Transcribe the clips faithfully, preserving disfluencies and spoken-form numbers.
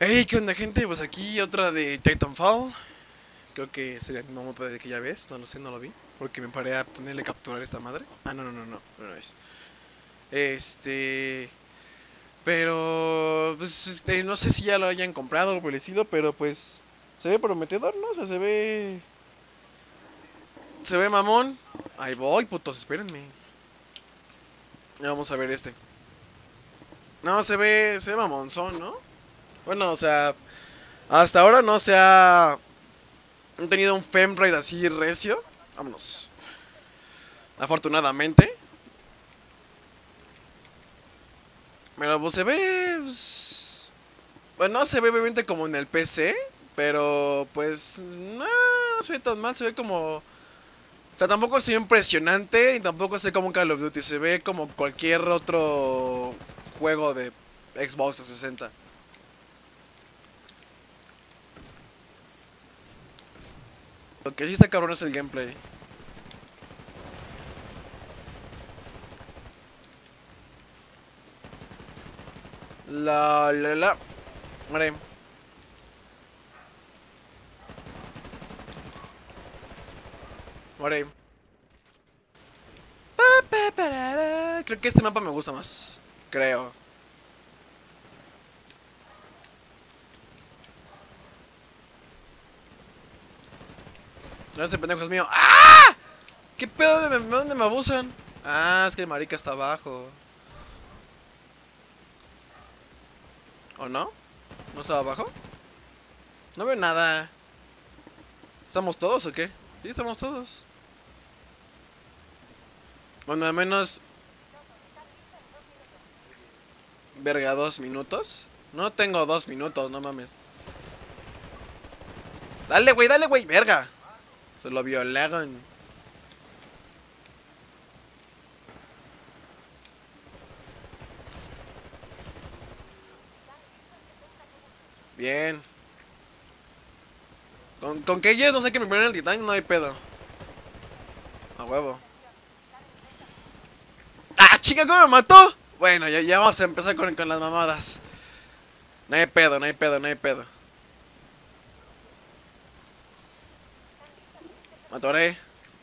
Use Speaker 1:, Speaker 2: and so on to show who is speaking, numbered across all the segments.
Speaker 1: Hey, ¿qué onda, gente? Pues aquí otra de Titanfall. Creo que sería el mismo mapa de que ya ves. No lo sé, no lo vi. Porque me paré a ponerle capturar esta madre. Ah, no, no, no, no. No no es. Este. Pero. Pues este, no sé si ya lo hayan comprado o por el estilo. Pero pues. Se ve prometedor, ¿no? O sea, se ve. Se ve mamón. Ahí voy, putos, espérenme. Ya vamos a ver este. No, se ve. Se ve mamonzón, ¿no? Bueno, o sea. Hasta ahora no se ha. Han tenido un femride así recio. Vámonos. Afortunadamente. Pero pues se ve. Pues, bueno, no se ve obviamente como en el P C. Pero pues. No, no se ve tan mal. Se ve como. O sea, tampoco se ve impresionante. Y tampoco se ve como un Call of Duty. Se ve como cualquier otro juego de Xbox trescientos sesenta. Lo que sí está cabrón es el gameplay. La la la. Muere. Muere. Creo que este mapa me gusta más. Creo. No, este pendejo es mío. ¡Ah! ¿Qué pedo? ¿De dónde me abusan? Ah, es que el marica está abajo. ¿O no? ¿No estaba abajo? No veo nada. ¿Estamos todos o qué? Sí, estamos todos. Bueno, al menos. Verga, dos minutos. No tengo dos minutos, no mames. Dale, güey, dale, güey, verga. Se lo violaron. Bien. Con, con que ellos no sé que me ponen el titán, no hay pedo. A huevo. ¡Ah, chica, cómo me mató! Bueno, ya, ya vamos a empezar con, con las mamadas. No hay pedo, no hay pedo, no hay pedo. Me atoré.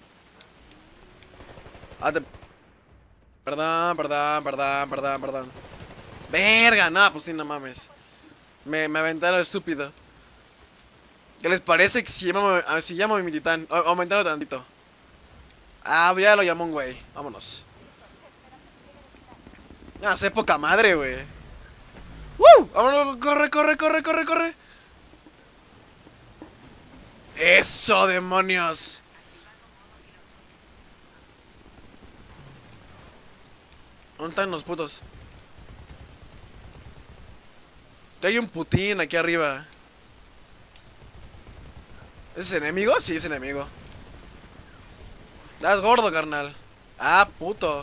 Speaker 1: Ah, te... Perdón, perdón, perdón, perdón, perdón. Verga, no, pues sí, no mames. Me, me aventaron estúpido. ¿Qué les parece que si llamo, a, si llamo a mi titán? O, aumentarlo tantito. Ah, ya lo llamó un güey. Vámonos. Ah, sé poca madre, güey. ¡Woo! Vámonos, corre, corre, corre, corre, corre. ¡Eso, demonios! ¿Dónde están los putos? Que hay un putín aquí arriba. ¿Ese es enemigo? Sí, es enemigo. Das gordo, carnal. Ah, puto.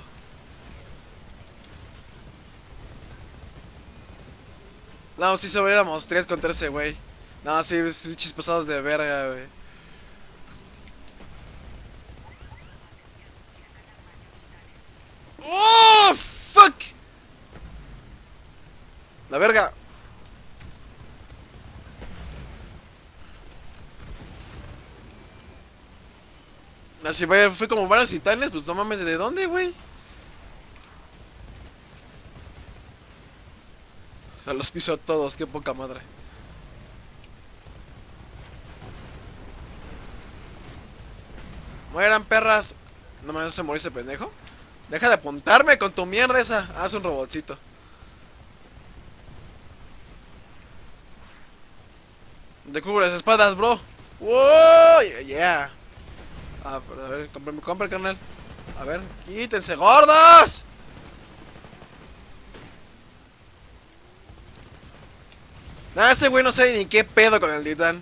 Speaker 1: No, si sobreéramos tres contra ese güey. No, sí, bichos pasados de verga, güey. ¡Oh, fuck! La verga. Así fue, fue como varios titanes, pues no mames, ¿de dónde, güey? O sea, los piso a todos, qué poca madre. Mueran, perras. No me hace morir ese pendejo. Deja de apuntarme con tu mierda esa. Haz un robotcito. Te cubro las espadas, bro. ¡Wow! Yeah. Ah, a ver, compre, compre, carnal. A ver, quítense, gordos. Nah, ese güey no sabe ni qué pedo con el titán.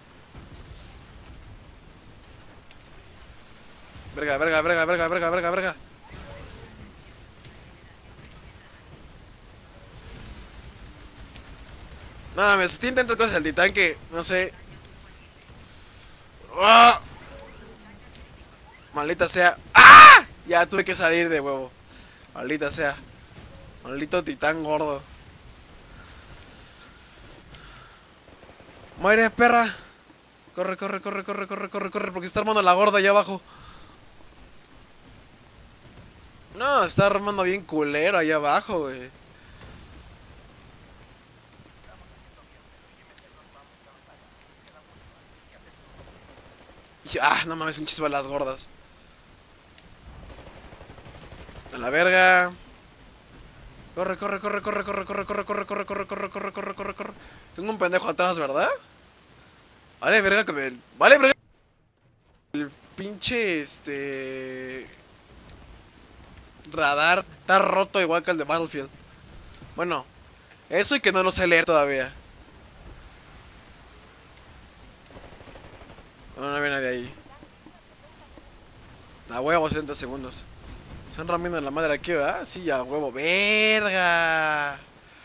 Speaker 1: Verga, verga, verga, verga, verga, verga, verga. No mames, tiene tantas cosas el titán que, no sé. ¡Ah! Maldita sea. ¡Ah! Ya tuve que salir de huevo. Maldita sea. Maldito titán gordo. Muere, perra. Corre, corre, corre, corre, corre, corre, corre, porque está armando la gorda allá abajo. No, está armando bien culero allá abajo, güey. Ah, no mames, un chisme a las gordas. A la verga. Corre, corre, corre, corre, corre, corre, corre, corre, corre, corre, corre, corre, corre, corre, corre. Tengo un pendejo atrás, ¿verdad? Vale, verga con el... Vale, verga. El pinche, este... radar está roto igual que el de Battlefield. Bueno, eso y que no lo sé leer todavía. No, no había nadie ahí. A huevo, sesenta segundos. Están ramiendo en la madre aquí, ¿verdad? Sí, a huevo. ¡Verga!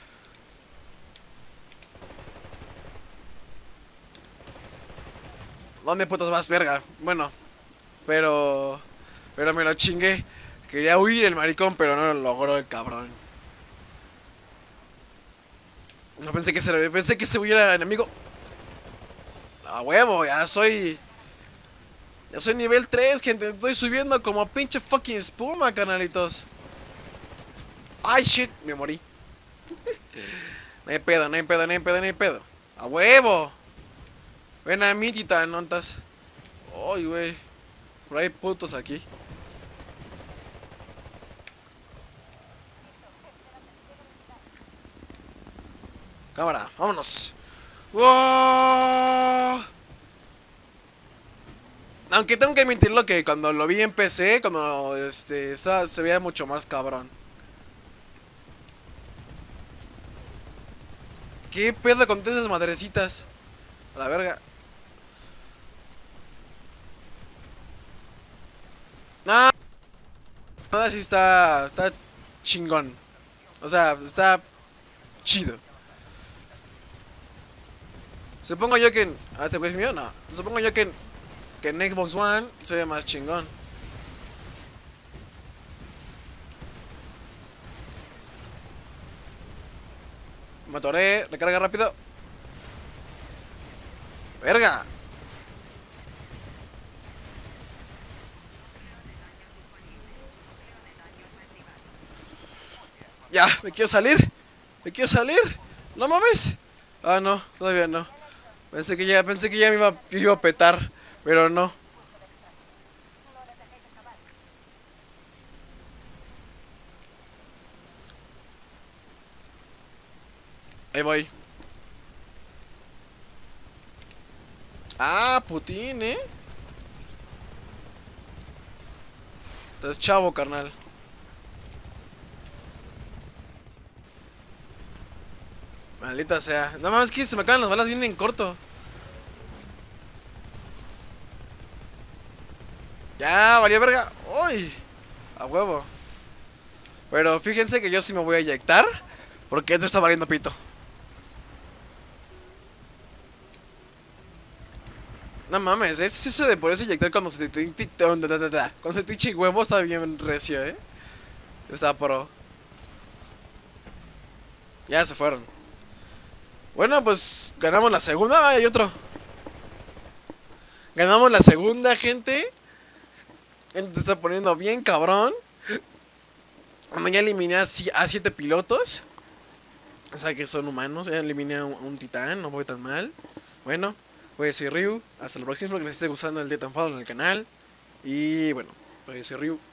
Speaker 1: ¿Dónde putos vas, verga? Bueno, pero... Pero me lo chingué. Quería huir el maricón, pero no lo logró el cabrón. No pensé que se... Pensé que se hubiera enemigo. A huevo, ya soy... Ya soy nivel tres, gente. Estoy subiendo como pinche fucking espuma, canalitos. Ay, shit, me morí. No hay pedo, no hay pedo, no hay pedo, no hay pedo. A huevo. Ven a mí, titán, ¿no estás? Ay, güey. Pero hay putos aquí. Cámara, vámonos. ¡Wow! Aunque tengo que admitirlo que cuando lo vi en P C, cuando este estaba, se veía mucho más cabrón. ¿Qué pedo con esas madrecitas? A la verga. Nada, nada, sí está, está chingón. O sea, está chido. Supongo yo que en... ¿Ah, este güey es mío? No. Supongo yo que en, que en Xbox One se ve más chingón. Me atoré, recarga rápido. ¡Verga! Ya, me quiero salir. Me quiero salir. No mames. Ah, no, todavía no. Pensé que ya, pensé que ya me iba, me iba a petar, pero no. Ahí voy. Ah, Putin, ¿eh? Entonces, chavo, carnal. Maldita sea. No mames, que se me acaban las balas bien en corto. Ya, valía verga. Uy, a huevo. Pero fíjense que yo sí me voy a inyectar, porque esto está valiendo pito. No mames, es eso de poderse inyectar cuando se te cuando se te eche huevo está bien recio, eh. Está pro. Ya se fueron. Bueno, pues ganamos la segunda. Ah, hay otro. Ganamos la segunda, gente. Gente, está poniendo bien cabrón. Cuando ya eliminé a siete pilotos. O sea que son humanos. Ya eliminé a un, a un titán. No voy tan mal. Bueno, pues soy Ryu. Hasta la próxima. Espero que les esté gustando el Titanfall en el canal. Y bueno, pues soy Ryu.